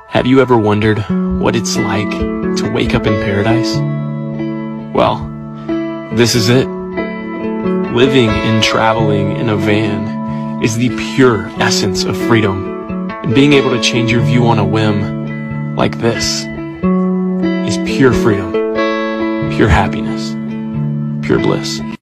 Have you ever wondered what it's like to wake up in paradise? Well, this is it. Living and traveling in a van is the pure essence of freedom. And being able to change your view on a whim like this is pure freedom, pure happiness, pure bliss.